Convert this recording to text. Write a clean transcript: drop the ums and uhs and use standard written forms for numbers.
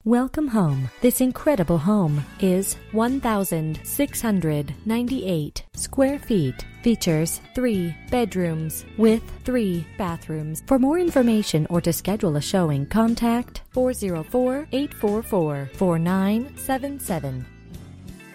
Welcome home. This incredible home is 1,698 square feet. Features 3 bedrooms with 3 bathrooms. For more information or to schedule a showing, contact 404-844-4977.